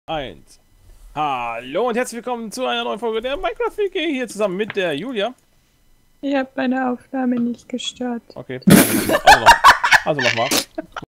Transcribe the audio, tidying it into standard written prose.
Eins. Hallo und herzlich willkommen zu einer neuen Folge der Minecraft-WG hier zusammen mit der Julia. Ich habe meine Aufnahme nicht gestört. Okay, also nochmal.